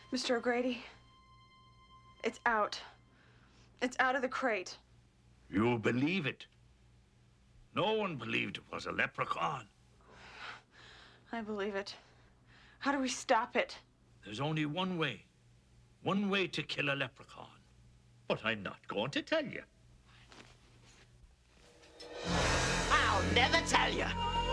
Mr. O'Grady, it's out. It's out of the crate. You believe it? No one believed it was a leprechaun. I believe it. How do we stop it? There's only one way. One way to kill a leprechaun. But I'm not going to tell you. I'll never tell you.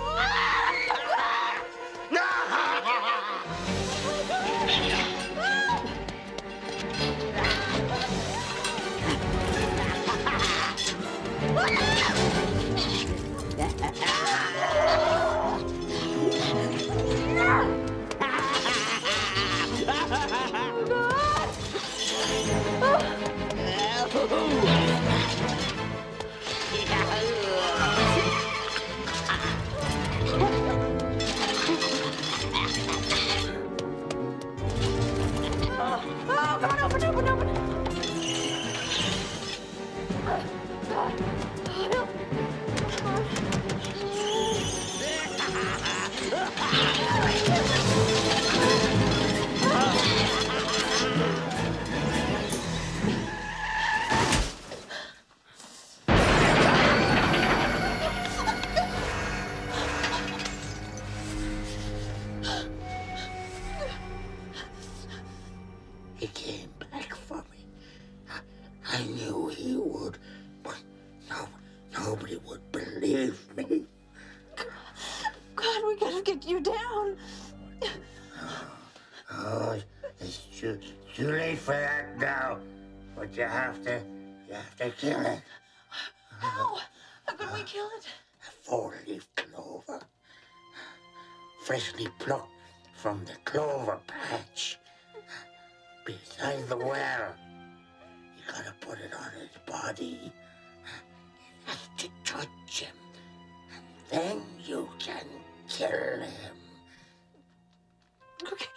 He came back for me. I knew he would, but nobody would believe me. God, we gotta get you down. Oh, it's too late for that now. But you have to kill it. How? How could we kill it? A 4-leaf clover. Freshly plucked from the clover patch. Beside the well. You gotta put it on his body. You have to touch him. And then you can kill him. Okay.